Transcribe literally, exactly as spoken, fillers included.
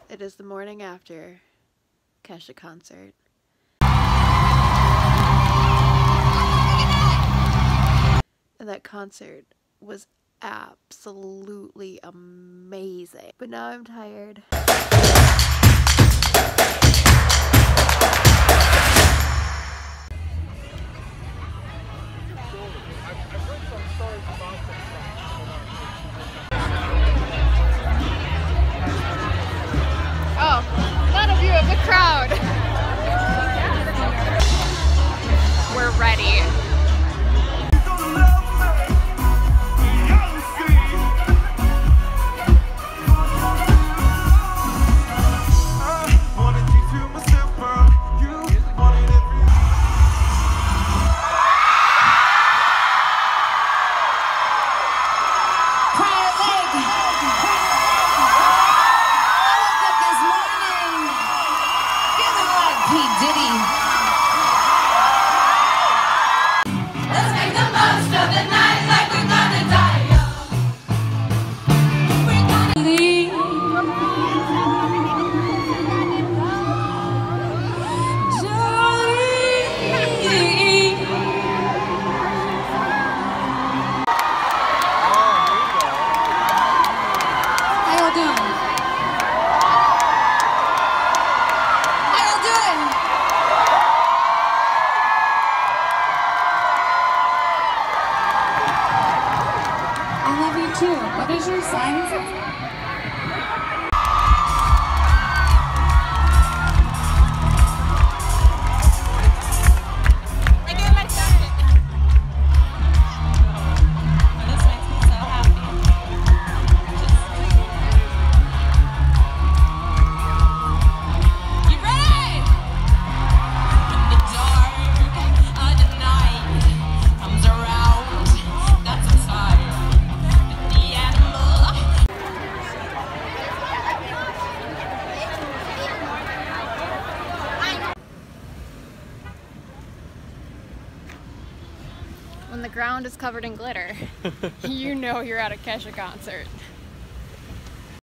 It is the morning after Kesha concert. And that concert was absolutely amazing. But now I'm tired. Oh, not a view of the crowd. We're ready. What is your sign? When the ground is covered in glitter, you know you're at a Kesha concert.